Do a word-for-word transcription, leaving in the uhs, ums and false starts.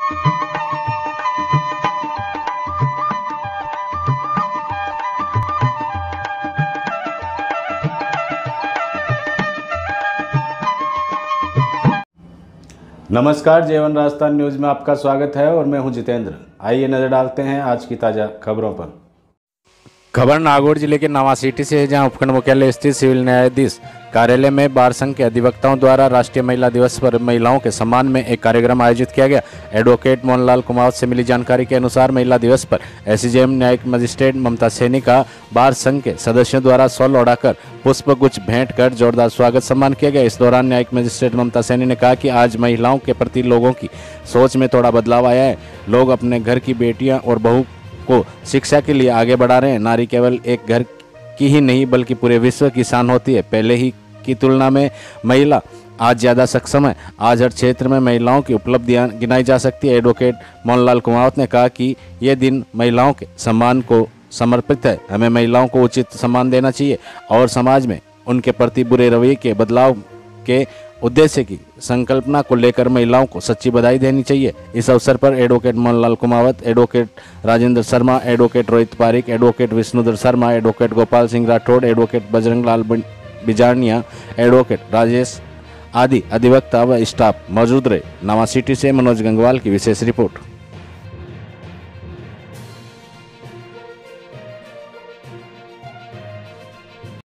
नमस्कार, जेवन राजस्थान न्यूज़ में आपका स्वागत है और मैं हूं जितेंद्र। आइए नज़र डालते हैं आज की ताज़ा खबरों पर। खबर नागौर जिले के नवा सिटी से है, जहां उपखंड मुख्यालय स्थित सिविल न्यायाधीश कार्यालय में बार संघ के अधिवक्ताओं द्वारा राष्ट्रीय महिला दिवस पर महिलाओं के सम्मान में एक कार्यक्रम आयोजित किया गया। एडवोकेट मोहनलाल कुमावत से मिली जानकारी के अनुसार महिला दिवस पर एसडीजेएम न्यायिक मजिस्ट्रेट ममता सैनी का बार संघ के सदस्यों द्वारा शॉल ओढ़ाकर पुष्प गुच्छ भेंट कर जोरदार स्वागत सम्मान किया गया। इस दौरान न्यायिक मजिस्ट्रेट ममता सैनी ने कहा कि आज महिलाओं के प्रति लोगों की सोच में थोड़ा बदलाव आया है। लोग अपने घर की बेटियां और बहू को शिक्षा के लिए आगे बढ़ा रहे हैं। नारी केवल एक घर की ही नहीं बल्कि पूरे विश्व की शान होती है। पहले ही की तुलना में महिला आज ज़्यादा सक्षम है। आज हर क्षेत्र में महिलाओं की उपलब्धियां गिनाई जा सकती है। एडवोकेट मोहनलाल कुमावत ने कहा कि यह दिन महिलाओं के सम्मान को समर्पित है। हमें महिलाओं को उचित सम्मान देना चाहिए और समाज में उनके प्रति बुरे रवैये के बदलाव के उद्देश्य की संकल्पना को लेकर महिलाओं को सच्ची बधाई देनी चाहिए। इस अवसर पर advocate Mohanlal Kumawat, advocate Rajendra Sharma, advocate Rohit Pareek, advocate Vishnudhar Sharma, advocate Gopal Singh Rathore, advocate Bajrang Lal Bijarnia, advocate Rajesh आदि अधिवक्ता व स्टाफ मौजूद रहे। नवा सिटी से मनोज गंगवाल की विशेष रिपोर्ट।